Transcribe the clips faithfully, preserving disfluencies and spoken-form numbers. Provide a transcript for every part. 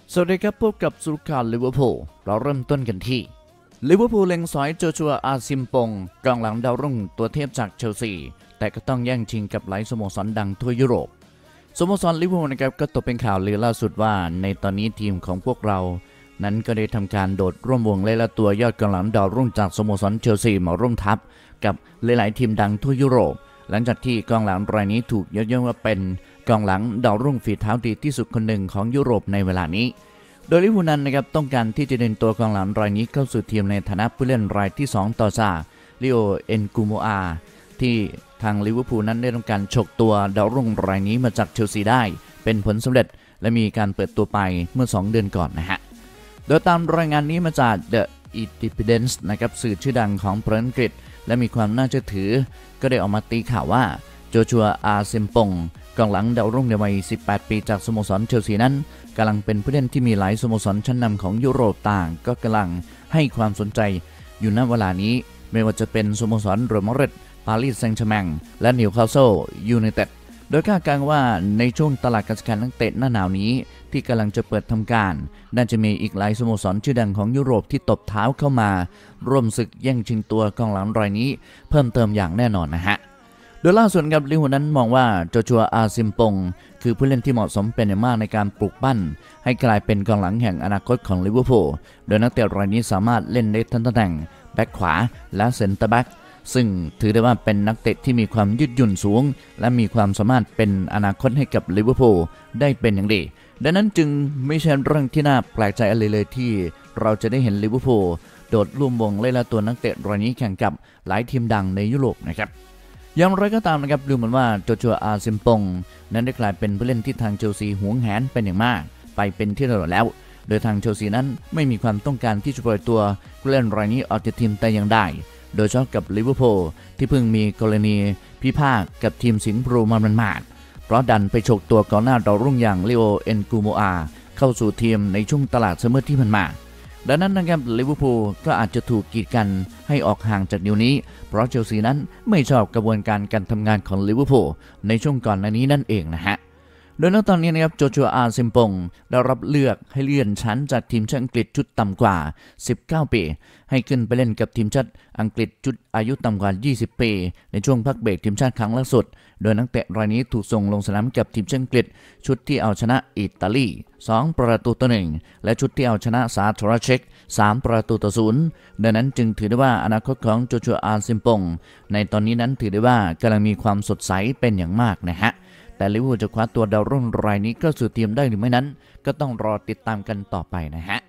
สวัสดีครับพบกับสุขข่าวลิเวอร์พูลเราเริ่มต้นกันที่ลิเวอร์พูลเล็งสอยโจชัวอาซิมปงกองหลังดาวรุ่งตัวเทพจากเชลซีแต่ก็ต้องแย่งชิงกับหลายสโมสรดังทั่วยุโรปสโมสรลิเวอร์พูลนะครับก็ตกเป็นข่าวลือล่าสุดว่าในตอนนี้ทีมของพวกเรานั้นก็ได้ทำการโดดร่วมวงเล่นและตัวยอดกองหลังดาวรุ่งจากสโมสรเชลซีมาร่วมทัพกับหลายๆทีมดังทั่วยุโรปหลังจากที่กองหลังรายนี้ถูกยกย่องว่าเป็นกองหลังดาวรุ่งฝีเท้าดีที่สุดคนหนึ่งของยุโรปในเวลานี้โดยลิเวอร์พูลนั้นนะครับต้องการที่จะดึงตัวกองหลังรายนี้เข้าสู่ทีมในฐานะผู้เล่นรายที่สองต่อจากลิโอเอ็นกูโมอาที่ทางลิเวอร์พูลนั้นได้ต้องการฉกตัวดาวรุ่งรายนี้มาจากเชลซีได้เป็นผลสำเร็จและมีการเปิดตัวไปเมื่อสองเดือนก่อนนะฮะโดยตามรายงานนี้มาจาก The Independent นะครับสื่อชื่อดังของประเทศอังกฤษและมีความน่าเชื่อถือก็ได้ออกมาตีข่าวว่าโจชัวอาเซมปงกองหลังดาวรุ่งในวัยสิบแปดปีจากสโมสรเชลซีนั้นกำลังเป็นผู้เล่นที่มีหลายสโมสรชั้นนำของยุโรปต่างก็กำลังให้ความสนใจอยู่ณเวลานี้ไม่ว่าจะเป็นสโมสรเรอัลมาดริดปารีสแซงต์แชร์แมงและนิวคาสเซิลยูไนเต็ดโดยคาดการณ์ว่าในช่วงตลาดการซื้อขายนักเตะหน้าหนาวนี้ที่กำลังจะเปิดทำการน่าจะมีอีกหลายสโมสรชื่อดังของยุโรปที่ตบเท้าเข้ามาร่วมศึกแย่งชิงตัวกองหลังรายนี้เพิ่มเติมอย่างแน่นอนนะฮะโดยล่าสุดกับลิเวอร์พูลนั้นมองว่าโจชัวอาซิมปงคือผู้เล่นที่เหมาะสมเป็นอย่างมากในการปลูกปั้นให้กลายเป็นกองหลังแห่งอนาคตของลิเวอร์พูลโดยนักเตะรายนี้สามารถเล่นได้ทั้งตำแหน่งแบ็คขวาและเซนเตอร์แบ็คซึ่งถือได้ว่าเป็นนักเตะที่มีความยืดหยุ่นสูงและมีความสามารถเป็นอนาคตให้กับลิเวอร์พูลได้เป็นอย่างดีดังนั้นจึงไม่ใช่เรื่องที่น่าแปลกใจอะไรเลยที่เราจะได้เห็นลิเวอร์พูลโดดร่วมวงเล่นและตัวนักเตะรายนี้แข่งกับหลายทีมดังในยุโรปนะครับอย่างไรก็ตามนะครับดูเหมือนว่าโจชัวอาซิมปงนั้นได้กลายเป็นผู้เล่นที่ทางเชลซีหวงแหนเป็นอย่างมากไปเป็นที่เรียบร้อยแล้วโดยทางเชลซีนั้นไม่มีความต้องการที่จะปล่อยตัวผู้เล่นรายนี้ออกจากทีมแต่อย่างใดโดยเฉพาะกับลิเวอร์พูลที่เพิ่งมีกรณีพิพาทกับทีมสิงห์บลูมามันมาดเพราะดันไปฉกตัวกองหน้าดาวรุ่งอย่างลิโอเอ็นกูโมอาเข้าสู่ทีมในช่วงตลาดซัมเมอร์ที่ผ่านมาดังนั้นนะครับลิเวอร์พูลก็อาจจะถูกกีดกันให้ออกห่างจากนิ้วนี้เพราะเชลซีนั้นไม่ชอบกระบวนการการทำงานของลิเวอร์พูลในช่วงก่อนหน้านี้นั่นเองนะฮะโดยณตอนนี้นะครับโจชัวอาซิมปงได้รับเลือกให้เลื่อนชั้นจากทีมชาติอังกฤษชุดต่ำกว่าสิบเก้าปีให้ขึ้นไปเล่นกับทีมชาติอังกฤษชุดอายุต่ำกว่ายี่สิบปีในช่วงพักเบรกทีมชาติครั้งล่าสุดโดยนักเตะรายนี้ถูกส่งลงสนามกับทีมชาติอังกฤษชุดที่เอาชนะอิตาลีสองประตูต่อหนึ่งและชุดที่เอาชนะสาธารณรัฐเช็กสามประตูต่อศูนย์ดังนั้นจึงถือได้ว่าอนาคตของโจชัวอาซิมปงในตอนนี้นั้นถือได้ว่ากำลังมีความสดใสเป็นอย่างมากนะฮะแต่ลิเวอร์พูลจะคว้าตัวดาวรุ่งรายนี้ก็สู่ทีมได้หรือไม่นั้นก็ต้องรอติดตามกันต่อไปนะฮะ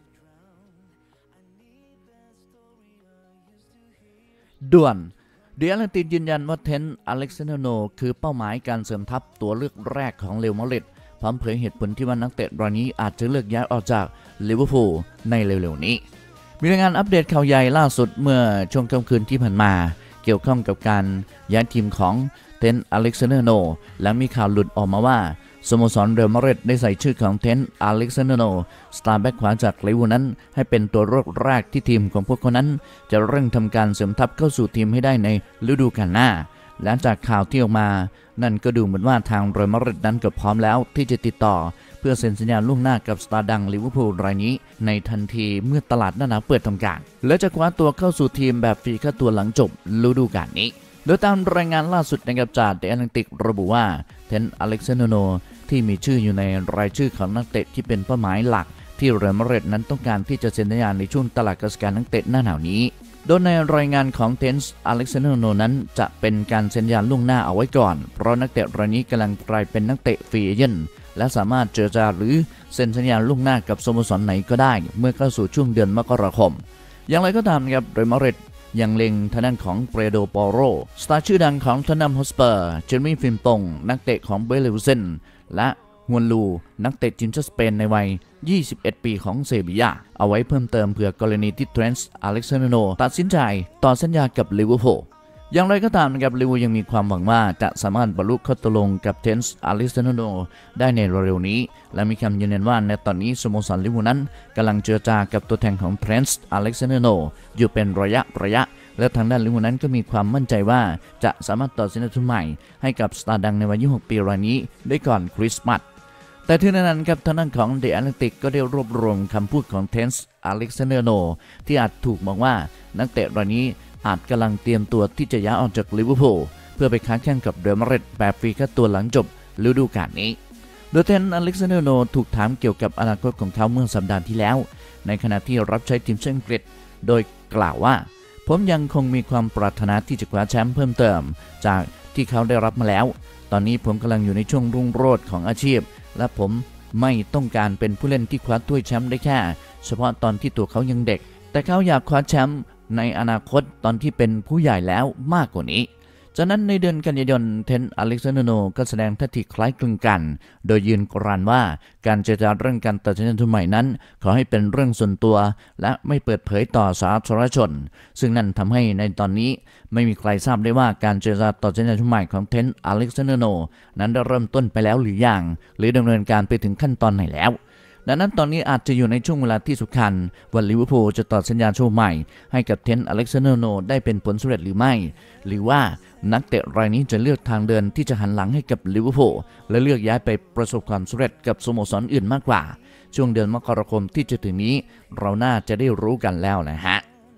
ด่วนเดียร์ตินยืนยันว่าเทนต์อเล็กซานเดอร์โนคือเป้าหมายการเสริมทัพตัวเลือกแรกของเรอัลมาดริดพร้อมเผยเหตุผลที่ว่านักเตะรายนี้อาจจะเลือกย้ายออกจากลิเวอร์พูลในเร็วๆนี้มีรายงานอัปเดตข่าวใหญ่ล่าสุดเมื่อช่วงค่ำคืนที่ผ่านมาเกี่ยวข้องกับการย้ายทีมของเทนต์อเล็กซานเดอร์โนและมีข่าวหลุดออกมาว่าสโมสรเรอัลมาดริดได้ใส่ชื่อของเทนต์อเล็กซานเดอร์โนสตาร์แบ็คขวาจากลิเวอร์พูลนั้นให้เป็นตัวเลือกแรกที่ทีมของพวกเขานั้นจะเร่งทำการเสริมทัพเข้าสู่ทีมให้ได้ในฤดูกาลหน้าและจากข่าวที่ออกมานั่นก็ดูเหมือนว่าทางเรอัลมาดริดนั้นก็พร้อมแล้วที่จะติดต่อเพื่อเซ็นสัญญาล่วงหน้ากับสตาร์ดังลิเวอร์พูลรายนี้ในทันทีเมื่อตลาดหน้าหนาวเปิดทำการและจะคว้าตัวเข้าสู่ทีมแบบฟรีค่าตัวหลังจบฤดูกาลนี้โดยตามรายงานล่าสุดนะครับจากเดอะแอตแลนติกระบุว่าเทนต์อเล็กซานเดอร์โนที่มีชื่ออยู่ในรายชื่อของนักเตะที่เป็นเป้าหมายหลักที่เรอัลมาดริดนั้นต้องการที่จะเซ็นสัญญาในช่วงตลาดการซื้อขายนักเตะหน้าหนาวนี้โดยในรายงานของเทนต์อเล็กซานเดอร์โนนั้นจะเป็นการเซ็นสัญญาล่วงหน้าเอาไว้ก่อนเพราะนักเตะรายนี้กำลังกลายเป็นนักเตะฟรีเอเจนต์และสามารถเจรจาหรือเซ็นสัญญาล่วงหน้ากับสโมสรไหนก็ได้เมื่อเข้าสู่ช่วงเดือนมกราคมอย่างไรก็ตามนะครับเรอัลมาดริดยังเล็งทางด้านของเปโดโปโรสตาร์ชื่อดังของทอตแนมฮอตสเปอร์เจอร์มี่ฟินปงนักเตะของเบเลวูเซนและฮวนลูนักเตะทีมชาติสเปนในวัยยี่สิบเอ็ดปีของเซบียาเอาไว้เพิ่มเติมเผื่อกรณีที่เทรนต์อเล็กซานเดอร์โนตัดสินใจต่อสัญญากับลิเวอร์พูลอย่างไรก็ตามนะครับลิเวอร์พูลยังมีความหวังว่าจะสามารถบรรลุข้อตกลงกับเทนต์อเล็กซานเดอร์โนได้ในเร็วๆนี้และมีคำยืนยันว่าในตอนนี้สโมสรลิเวอร์พูลนั้นกำลังเจรจากับตัวแทนของเทรนต์อเล็กซานเดอร์โนอยู่เป็นระยะระยะและทางด้านลิเวอร์พูลนั้นก็มีความมั่นใจว่าจะสามารถต่อสัญญาทุนใหม่ให้กับสตาร์ดังในวัยยี่สิบหกปีรายนี้ได้ก่อนคริสต์มาสแต่ที่นั้นครับทางด้านของ The Athletic ก็ได้รวบรวมคำพูดของเทนส์อเล็กซานเดอร์โนที่อาจถูกมองว่านักเตะรายนี้อาจกำลังเตรียมตัวที่จะย้ายออกจากลิเวอร์พูลเพื่อไปค้าแข่งกับเรอัลมาดริดแบบฟรีค่าตัวหลังจบฤดูกาลนี้โดยเทนส์อเล็กซานเดอร์โนถูกถามเกี่ยวกับอนาคตของเขาเมื่อสัปดาห์ที่แล้วในขณะที่รับใช้ทีมชาติอังกฤษโดยกล่าวว่าผมยังคงมีความปรารถนาที่จะคว้าแชมป์เพิ่มเติมจากที่เขาได้รับมาแล้วตอนนี้ผมกำลังอยู่ในช่วงรุ่งโรจน์ของอาชีพและผมไม่ต้องการเป็นผู้เล่นที่คว้าถ้วยแชมป์ได้แค่เฉพาะตอนที่ตัวเขายังเด็กแต่เขาอยากคว้าแชมป์ในอนาคตตอนที่เป็นผู้ใหญ่แล้วมากกว่านี้จากนั้นในเดือนกันยายนเทนอเล็กซานเดอร์โนก็แสดงท่าทีคล้ายคลึงกันโดยยืนกรานว่าการเจรจาเรื่องการตัดสินใจทุนใหม่นั้นขอให้เป็นเรื่องส่วนตัวและไม่เปิดเผยต่อสาธารณชนซึ่งนั่นทำให้ในตอนนี้ไม่มีใครทราบได้ว่าการเจรจาตัดสินใจทุนใหม่ของเทนอเล็กซานเดอร์โนนั้นได้เริ่มต้นไปแล้วหรือยังหรือดำเนินการไปถึงขั้นตอนไหนแล้วดังนั้นตอนนี้อาจจะอยู่ในช่วงเวลาที่สำคัญว่าลิเวอร์พูลจะต่อสัญญาช่วงใหม่ให้กับเทนอเล็กซานเดอร์โนได้เป็นผลสำเร็จหรือไม่หรือว่านักเตะรายนี้จะเลือกทางเดินที่จะหันหลังให้กับลิเวอร์พูลและเลือกย้ายไปประสบความสำเร็จกับสโมสรอื่นมากกว่าช่วงเดือนมกราคมที่จะถึงนี้เราน่าจะได้รู้กันแล้วนะฮะ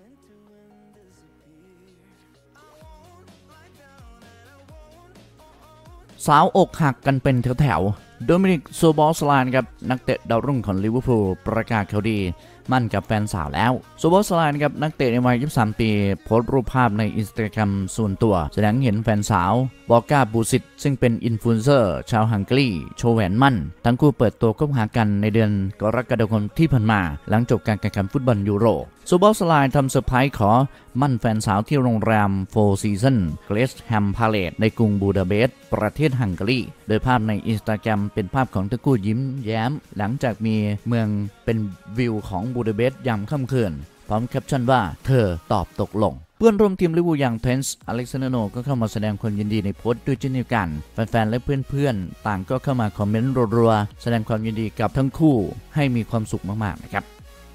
สาวอกหักกันเป็นแถวๆโดมินิก โซบอสไลน์ครับนักเตะดาวรุ่งของลิเวอร์พูลประกาศข่าวดีมั่นกับแฟนสาวแล้วโซบอสไลน์ครับนักเตะในวัยยี่สิบสามปีโพสต์รูปภาพในอินสตาแกรมส่วนตัวแสดงเห็นแฟนสาวบอกาบูซิตซึ่งเป็นอินฟลูเอนเซอร์ชาวฮังการีโชว์แหวนมั่นทั้งคู่เปิดตัวคบหากันในเดือนกรกฎาคมที่ผ่านมาหลังจบการแข่งขันฟุตบอลยูโรโซบอสไลน์ทำเซอร์ไพรส์ขอมั่นแฟนสาวที่โรงแรมโฟร์ซีซันเกรสแฮมพาเลตในกรุงบูดาเปสต์ประเทศฮังการีโดยภาพในอินสตาแกรมเป็นภาพของทั้งคู่ยิ้มแย้มหลังจากมีเมืองเป็นวิวของบูดาเปสต์ยามค่ำคืนพร้อมแคปชั่นว่าเธอตอบตกลงเพื่อนร่วมทีมลิเวอร์พูลอย่างเทนส์อเล็กซานเดอร์โนก็เข้ามาแสดงความยินดีในโพสต์ด้วยเช่นเดียวกันแฟนๆและเพื่อนๆต่างก็เข้ามาคอมเมนต์รัวๆแสดงความยินดีกับทั้งคู่ให้มีความสุขมากๆนะครับ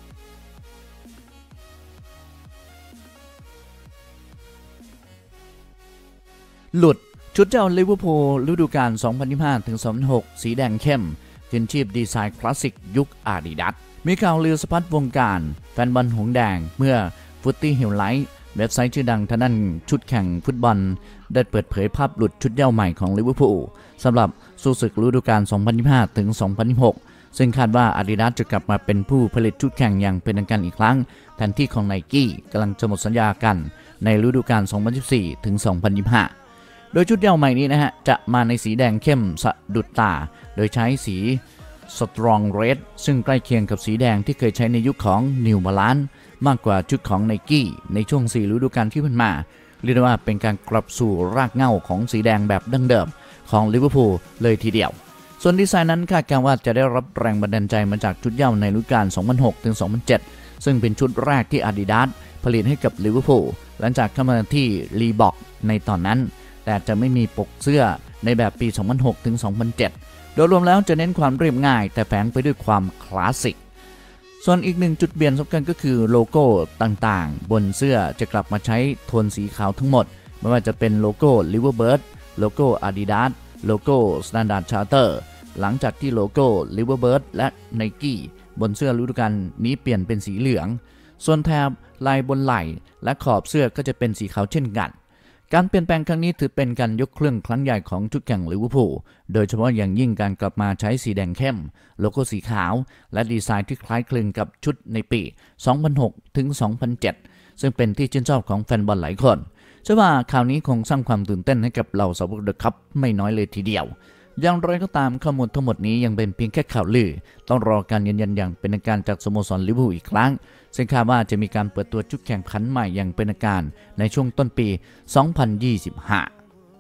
หลุดชุดเจ้าลิเวอร์พูลฤดูกาล สองพันยี่สิบห้าถึงสองพันสิบหก สีแดงเข้มขึ้นชีพดีไซน์คลาสสิกยุคอาดิดาสมีข่าวลือสะพัดวงการแฟนบอลหงแดงเมื่อฟุตตี้ฮิลไลท์เว็บไซต์ชื่อดังทางด้านชุดแข่งฟุตบอลได้เปิดเผยภาพหลุดชุดเย้าใหม่ของลิเวอร์พูลสำหรับสู้ศึกฤดูกาล สองพันยี่สิบห้าถึงสองพันยี่สิบหก ซึ่งคาดว่าอาดิดาสจะกลับมาเป็นผู้ผลิตชุดแข่งอย่างเป็นทางการอีกครั้งแทนที่ของไนกี้กำลังจะหมดสัญญากันในฤดูกาล สองพันยี่สิบสี่ถึงสองพันยี่สิบห้า โดยชุดเย้าใหม่นี้นะฮะจะมาในสีแดงเข้มสะดุดตาโดยใช้สีสตรองเรดซึ่งใกล้เคียงกับสีแดงที่เคยใช้ในยุคของนิวบาลานซ์มากกว่าชุดของไนกี้ในช่วงสี่ฤดูกาลที่ผ่านมาเรียกได้ว่าเป็นการกลับสู่รากเหง้าของสีแดงแบบดั้งเดิมของลิเวอร์พูลเลยทีเดียวส่วนดีไซน์นั้นคาดการณ์ว่าจะได้รับแรงบันดาลใจมาจากชุดเย้าในฤดูกาล สองพันหกถึงสองพันเจ็ด ซึ่งเป็นชุดแรกที่อาดิดาสผลิตให้กับลิเวอร์พูลหลังจากเข้ามาที่รีบ็อกในตอนนั้นแต่จะไม่มีปกเสื้อในแบบปี สองพันหกถึงสองพันเจ็ดโดยรวมแล้วจะเน้นความเรียบง่ายแต่แฝงไปด้วยความคลาสสิกส่วนอีกหนึ่งจุดเปลี่ยนสำคัญก็คือโลโก้ต่างๆบนเสื้อจะกลับมาใช้โทนสีขาวทั้งหมดไม่ว่าจะเป็นโลโก้ Liverbird โลโก้ Adidas โลโก้ Standard Charter หลังจากที่โลโก้ Liverbird และ Nike บนเสื้อฤดูกาลนี้เปลี่ยนเป็นสีเหลืองส่วนแถบลายบนไหล่และขอบเสื้อก็จะเป็นสีขาวเช่นกันการเปลี่ยนแปลงครั้งนี้ถือเป็นการยกเครื่องครั้งใหญ่ของชุดแข่งลิเวอร์พูลโดยเฉพาะอย่างยิ่งการกลับมาใช้สีแดงเข้มโลโก้สีขาวและดีไซน์ที่คล้ายคลึงกับชุดในปี สองพันหกถึงสองพันเจ็ด ซึ่งเป็นที่ชื่นชอบของแฟนบอลหลายคนเชื่อว่าข่าวนี้คงสร้างความตื่นเต้นให้กับเหล่าสาวกเดอะคัพไม่น้อยเลยทีเดียวอย่างไรก็ตามข้อมูลทั้งหมดนี้ยังเป็นเพียงแค่ข่าวลือต้องรอการยืนยันอย่างเป็นทางการจากสโมสรลิเวอร์พูลอีกครั้งซึ่งคาดว่าจะมีการเปิดตัวชุดแข่งขันใหม่อย่างเป็นทางการในช่วงต้นปี สองพันยี่สิบห้า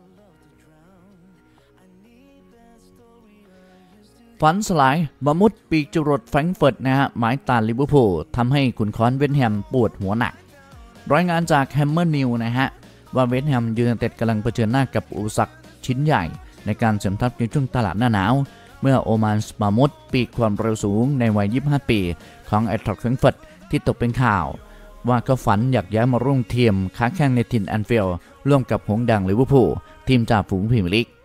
ฝันสลายมามุดปีกจรวดแฟรงก์เฟิร์ตนะฮะหมายตาลิเวอร์พูลทำให้ขุนค้อนเวสต์แฮมปวดหัวหนักรายงานจากแฮมเมอร์นิวนะฮะว่าเวสต์แฮมยูไนเต็ดกำลังเผชิญหน้ากับอุปสรรคชิ้นใหญ่ในการเสริมทัพในช่วงตลาดหน้าหนาวเมื่อโอมานส์มามุดปีกความเร็วสูงในวัยยี่สิบห้าปีของไอทรัคแฟรงก์เฟิร์ตที่ตกเป็นข่าวว่าเขาฝันอยากย้ายมาร่วมทีมค้าแข่งในถิ่นแอนฟิลด์ร่วมกับหงส์แดงลิเวอร์พูลทีมจ่าฝูงพรีเมียร์ลีก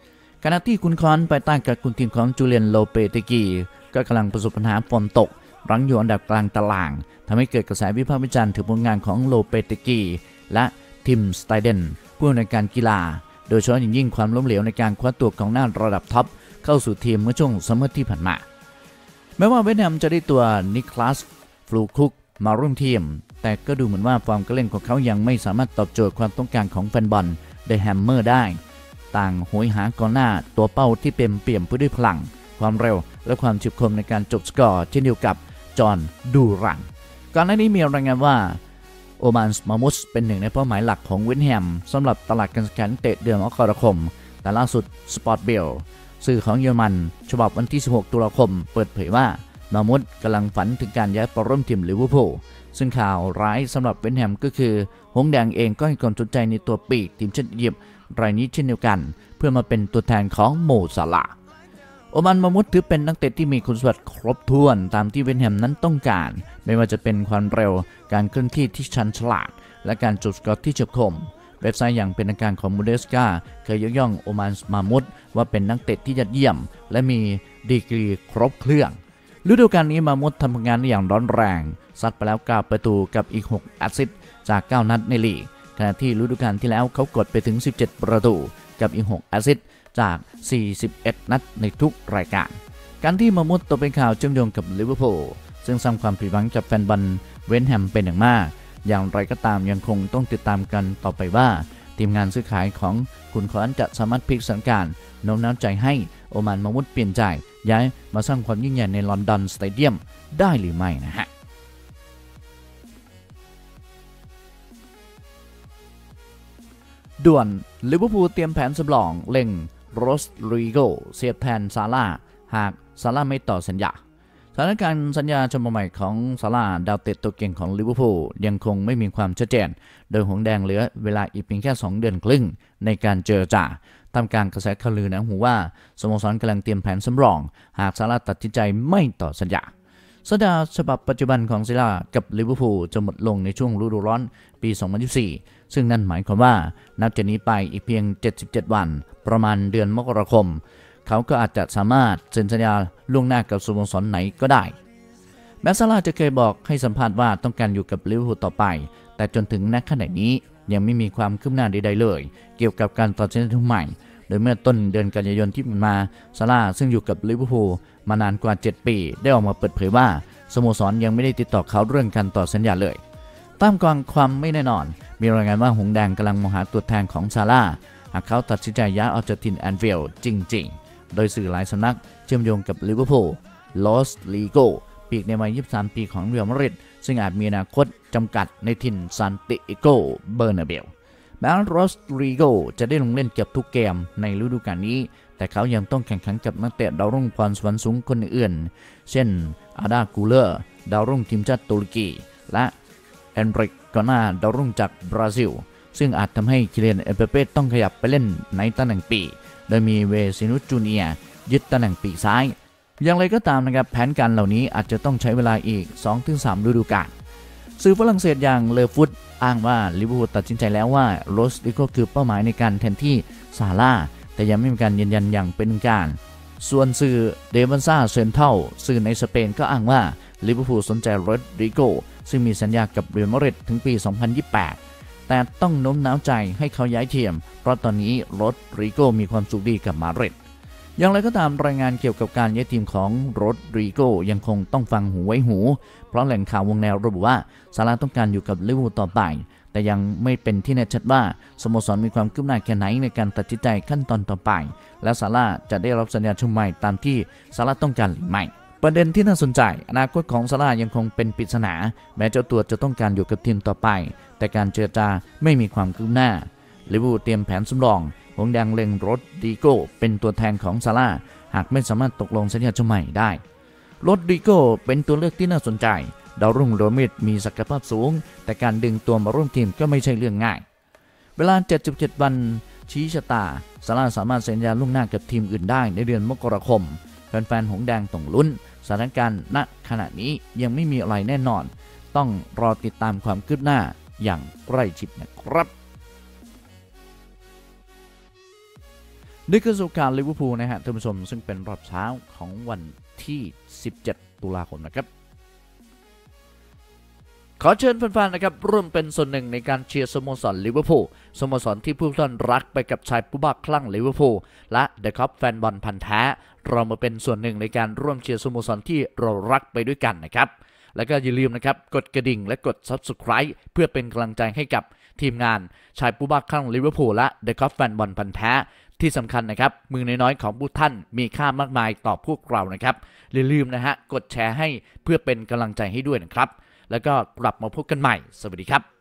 ขณะที่คุณคอนไปใต้กับคุณทีมของจูเลียนโลเปเตกีก็กำลังประสบปัญหาฟอร์มตกรั้งอยู่อันดับกลางตารางทำให้เกิดกระแสวิพากษ์วิจารณ์ถึงผลงานของโลเปเตกีและทิมสไตเดนผู้ในการกีฬาโดยเฉพาะอย่างยิ่งความล้มเหลวในการคว้าตัวกองหน้าระดับท็อปเข้าสู่ทีมเมื่อช่วงซัมเมอร์ที่ผ่านมาแม้ว่าเวสต์แฮมจะได้ตัวนิคลัสฟลูคุกมาร่วมทีมแต่ก็ดูเหมือนว่าฟอร์มการเล่นของเขายังไม่สามารถตอบโจทย์ความต้องการของแฟนบอลเดอะแฮมเมอร์ได้ต่างโหยหากองหน้าตัวเป้าที่เต็มเปี่ยมไปด้วยพลังความเร็วและความฉิบคมในการจบสกอร์เช่นเดียวกับจอห์นดูรันก่อนหน้านี้มีรายงานว่าโอมานมามุสเป็นหนึ่งในเป้าหมายหลักของเวสต์แฮมสำหรับตลาดการแข่งเตะเดือนมกราคมแต่ล่าสุดสปอร์ตเบลสื่อของเยอรมันฉบับวันที่สิบหกตุลาคมเปิดเผยว่ามามุสกำลังฝันถึงการย้ายไปร่วมทีมลิเวอร์พูลซึ่งข่าวร้ายสำหรับเวสต์แฮมก็คือหงส์แดงเองก็ให้ความสนใจในตัวปีกทีมชาติอียิปต์รายนี้เช่นเดียวกันเพื่อมาเป็นตัวแทนของโมซาลาห์โอมานมามุสถือเป็นนักเตะที่มีคุณสมบัติครบถ้วนตามที่เวสต์แฮมนั้นต้องการไม่ว่าจะเป็นความเร็วการเคลื่อนที่ที่ชันฉลาดและการจบสกอร์ที่เฉียบคมเว็บไซต์อย่างเป็นทางการของมูเดสกาเคยยกย่องโอมานมามุสว่าเป็นนักเตะที่ยอดเยี่ยมและมีดีกรีครบเครื่องฤดูกาลนี้มามุสทำผลงานได้อย่างร้อนแรงซัดไปแล้วเก้าประตูกับอีกหกแอสซิสต์จากเก้านัดในลีกขณะที่ฤดูกาลที่แล้วเขากดไปถึงสิบเจ็ดประตูกับอีกหกแอสซิสต์จากสี่สิบเอ็ดนัดในทุกรายการการที่มามุสตกเป็นข่าวเชื่อมโยงกับลิเวอร์พูลซึ่งสร้างความผิดหวังกับแฟนบอลเวสต์แฮมเป็นอย่างมากอย่างไรก็ตามยังคงต้องติดตามกันต่อไปว่าทีมงานซื้อขายของคุณคอนจะสามารถพลิกสถานการณ์โน้มน้าวใจให้โอมานมามุสเปลี่ยนใจย้ายมาสร้างความยิ่งใหญ่ในลอนดอนสเตเดียมได้หรือไม่นะฮะด่วนลิเวอร์พูลเตรียมแผนสำรองเล็งโรสริโกเสียบแทนซาร่าหากซาร่าไม่ต่อสัญญาสถานการณ์สัญญาฉบับใหม่ของซาร่าดาวเตะตัวเก่งของลิเวอร์พูลยังคงไม่มีความชัดเจนโดยหงส์แดงเหลือเวลาอีกเพียงแค่สองเดือนครึ่งในการเจรจาทำการกระแสข่าวลือนะหูว่าสโมสรกำลังเตรียมแผนสำรองหากซาร่าตัดสินใจไม่ต่อสัญญาสัญญาฉบับปัจจุบันของซาร่ากับลิเวอร์พูลจะหมดลงในช่วงฤดูร้อนปีสองพันยี่สิบสี่ซึ่งนั่นหมายความว่านับจากนี้ไปอีกเพียงเจ็ดสิบเจ็ดวันประมาณเดือนมกราคมเขาก็อาจจะสามารถเซ็นสัญญาล่วงหน้ากับสโมสรไหนก็ได้แม้ซาร่าจะเคยบอกให้สัมภาษณ์ว่าต้องการอยู่กับลิเวอร์พูลต่อไปแต่จนถึงณขณะนี้ยังไม่มีความคืบหน้าใดๆเลยเกี่ยวกับการตัดสินใจใหม่โดยเมื่อต้นเดือนกันยายนที่ผ่านมาซาร่าซึ่งอยู่กับลิเวอร์พูลมานานกว่าเจ็ดปีได้ออกมาเปิดเผยว่าสโมสรยังไม่ได้ติดต่อเขาเรื่องการต่อสัญญาเลยตามกลางความไม่แน่นอนมีรายงานว่าหงส์แดงกำลังมองหาตัวแทนของซาร่าหากเขาตัดสินใจย้ายออกจากทีมแอนฟิลด์จริงๆโดยสื่อหลายสำนักเชื่อมโยงกับลิเวอร์พูลลอสลีโกปีกในวัยยี่สิบสามปีของเรอัลมาดริดซึ่งอาจมีอนาคตจำกัดในถิ่นซานติเอโกเบอร์นาเบลแม้ลอสลีโกจะได้ลงเล่นเกือบทุกเกมในฤดูกาลนี้แต่เขายังต้องแข่งขันกับนักเตะดาวรุ่งพรสวรรค์สูงคนอื่นเช่นอาดากูเลอร์ดาวรุ่งทีมชาติตุรกีและเอนริกกอนาดาวรุ่งจากบราซิลซึ่งอาจทำให้คิเลียนเอ็มบัปเป้ต้องขยับไปเล่นในตำแหน่งปีกโดยมีเวซินุสจูเนียร์ยึดตำแหน่งปีกซ้ายอย่างไรก็ตามนะครับแผนการเหล่านี้อาจจะต้องใช้เวลาอีก สองถึงสาม ฤดูกาลสื่อฝรั่งเศสอย่างเลอฟุตอ้างว่าลิเวอร์พูลตัดสินใจแล้วว่าโรสลิโกคือเป้าหมายในการแทนที่ซาร่าแต่ยังไม่มีการยืนยันอย่างเป็นทางการส่วนสื่อเดวันซ่าเซนเทัลสื่อในสเปนก็อ้างว่าลิเวอร์พูลสนใจโรสลิโกซึ่งมีสัญญากับเรอัลมาดริดถึงปีสองพันยี่สิบแปดแต่ต้องโน้มน้าวใจให้เขาย้ายทีมเพราะตอนนี้โรสลิโกมีความสุขดีกับมาดริดอย่างไรก็ตามรายงานเกี่ยวกับการย้ายทีมของโรดริโกยังคงต้องฟังหูไว้หูเพราะแหล่งข่าววงในระบุว่าซาร่าต้องการอยู่กับลิเวอร์พูลต่อไปแต่ยังไม่เป็นที่แน่ชัดว่าสโมสรมีความคืบหน้าแค่ไหนในการตัดสินใจขั้นตอนต่อไปและซาร่าจะได้รับสัญญาชุดใหม่ตามที่ซาร่าต้องการหรือไม่ประเด็นที่น่าสนใจอนาคตของซาร่ายังคงเป็นปริศนาแม้เจ้าตัวจะต้องการอยู่กับทีมต่อไปแต่การเจรจาไม่มีความคืบหน้าลิเวอร์พูลเตรียมแผนสำรองหงส์แดงเล็งโรดริโกเป็นตัวแทนของซาร่าหากไม่สามารถตกลงสัญญาชุดใหม่ได้โรดริโกเป็นตัวเลือกที่น่าสนใจดาวรุ่งโรมิดมีศักยภาพสูงแต่การดึงตัวมาร่วมทีมก็ไม่ใช่เรื่องง่ายเวลาเจ็ดสิบเจ็ดวันชี้ชะตาซาร่าสามารถเซ็นสัญญาล่วงหน้ากับทีมอื่นได้ในเดือนมกราคมแฟนๆหงส์แดงต้องลุ้นสถานการณ์ณขณะนี้ยังไม่มีอะไรแน่นอนต้องรอติดตามความคืบหน้าอย่างใกล้ชิดนะครับนี่คือสุการลิเวอร์พูลนะฮะท่านผู้ชมซึ่งเป็นรอบเช้าของวันที่สิบเจ็ดตุลาคมนะครับขอเชิญแฟนๆนะครับร่วมเป็นส่วนหนึ่งในการเชียร์สโมสรลิเวอร์พูลสโมสรที่ผู้ท่านรักไปกับชายผู้บ้าคลั่งลิเวอร์พูลและเดอะคัพแฟนบอลพันธุ์แท้เรามาเป็นส่วนหนึ่งในการร่วมเชียร์สโมสรที่เรารักไปด้วยกันนะครับแล้วก็อย่าลืมนะครับกดกระดิ่งและกด ซับสไครบ์ เพื่อเป็นกำลังใจให้กับทีมงานชายผู้บ้าคลั่งลิเวอร์พูลและเดอะคัพแฟนบอลพันธุ์แท้ที่สำคัญนะครับมือน้อยๆของผู้ท่านมีค่ามากมายต่อพวกเรานะครับอย่าลืมนะฮะกดแชร์ให้เพื่อเป็นกำลังใจให้ด้วยนะครับแล้วก็กลับมาพบกันใหม่สวัสดีครับ